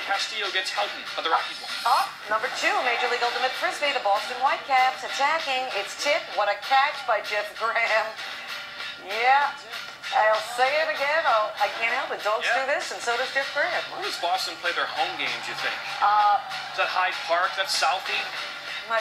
Castillo gets Helton, but the Rockies won't. Number 2, Major League Ultimate Frisbee, the Boston Whitecaps attacking. It's tipped. What a catch by Jeff Graham. Yeah, I'll say it again. I can't help it. Dogs do this, and so does Jeff Graham. Where does Boston play their home games, you think? Is that Hyde Park? That's Southie?